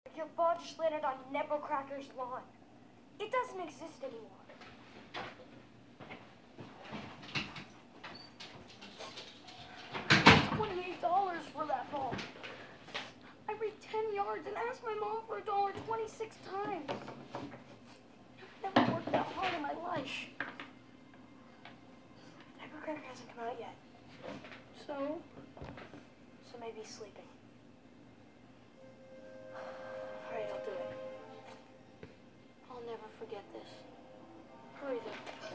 Your ball just landed on Nebuchadnezzar's lawn. It doesn't exist anymore. $28 for that ball. I ran 10 yards and asked my mom for $1 26 times. I've never worked that hard in my life. Nebuchadnezzar hasn't come out yet. So maybe he's sleeping. All right, I'll do it. I'll never forget this. Hurry though.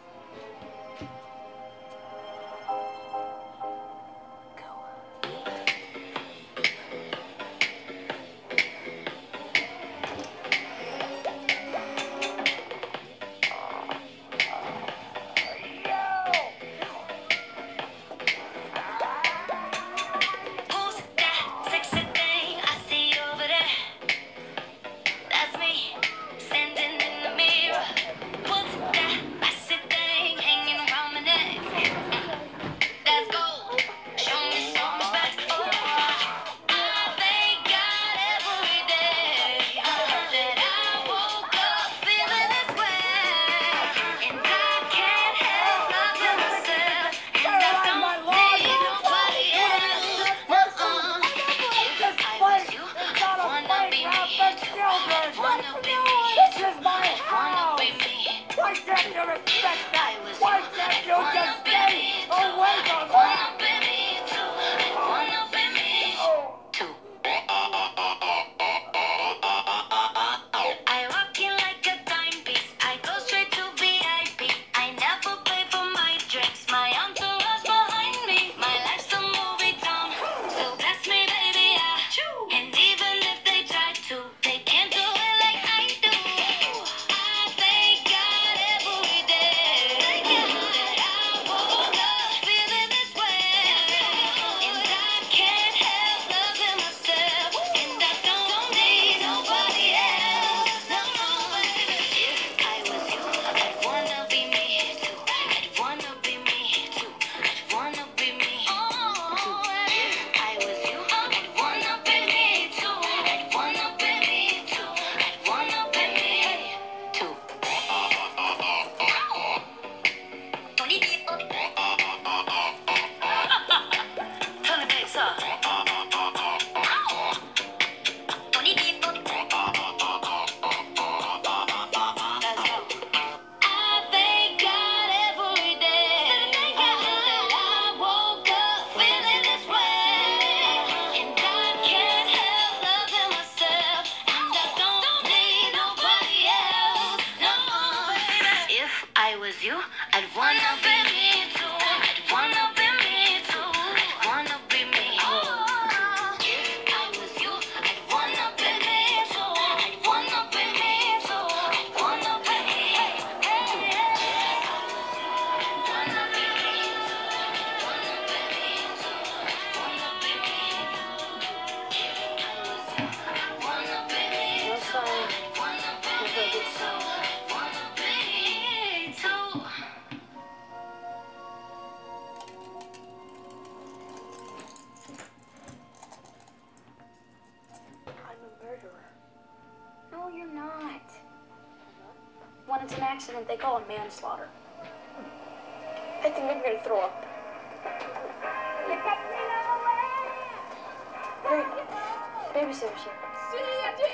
When it's an accident, they call it manslaughter. I think I'm gonna throw up. Great. Babysitter's here.